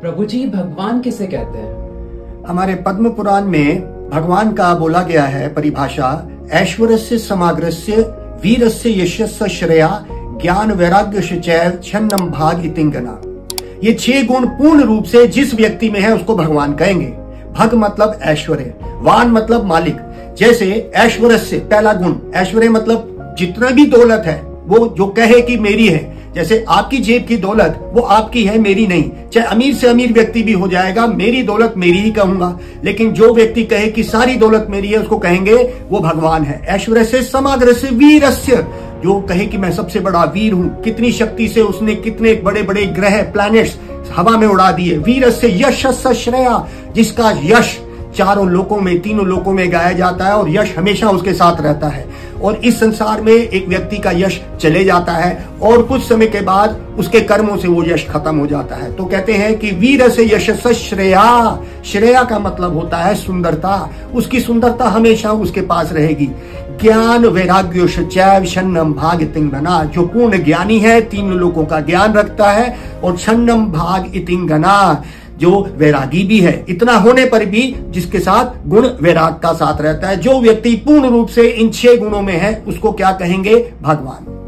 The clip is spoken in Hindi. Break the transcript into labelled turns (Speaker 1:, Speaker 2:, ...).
Speaker 1: प्रभु जी, भगवान किसे कहते हैं?
Speaker 2: हमारे पद्म पुराण में भगवान का बोला गया है परिभाषा, ऐश्वर्यस्य समाग्रस्य वीरस्य यशस्य श्रेया ज्ञान वैराग्य चैव छन्नम भाग इतिंगना। ये 6 गुण पूर्ण रूप से जिस व्यक्ति में है उसको भगवान कहेंगे। भग मतलब ऐश्वर्य, वान मतलब मालिक। जैसे ऐश्वर्य से पहला गुण, ऐश्वर्य मतलब जितना भी दौलत है वो जो कहे कि मेरी है। जैसे आपकी जेब की दौलत वो आपकी है, मेरी नहीं। चाहे अमीर से अमीर व्यक्ति भी हो जाएगा, मेरी दौलत मेरी ही कहूंगा। लेकिन जो व्यक्ति कहे कि सारी दौलत मेरी है, उसको कहेंगे वो भगवान है। ऐश्वर्य से समाग्र से वीरस्य, जो कहे कि मैं सबसे बड़ा वीर हूं, कितनी शक्ति से उसने कितने बड़े बड़े ग्रह प्लैनेट्स हवा में उड़ा दिए। वीरस्य यशस्य श्रेया, जिसका यश चारों लोकों में, तीनों लोकों में गाया जाता है और यश हमेशा उसके साथ रहता है। और इस संसार में एक व्यक्ति का यश चले जाता है और कुछ समय के बाद उसके कर्मों से वो यश खत्म हो जाता है। तो कहते हैं कि वीर से यशस्य श्रेया, श्रेया का मतलब होता है सुंदरता। उसकी सुंदरता हमेशा उसके पास रहेगी। ज्ञान वैराग्य चैव छन्नम भाग इतिंगना, जो पूर्ण ज्ञानी है, 3 लोकों का ज्ञान रखता है। और छन्नम भाग इतिंगना, जो वैरागी भी है, इतना होने पर भी जिसके साथ गुण वैराग का साथ रहता है। जो व्यक्ति पूर्ण रूप से इन 6 गुणों में है उसको क्या कहेंगे? भगवान।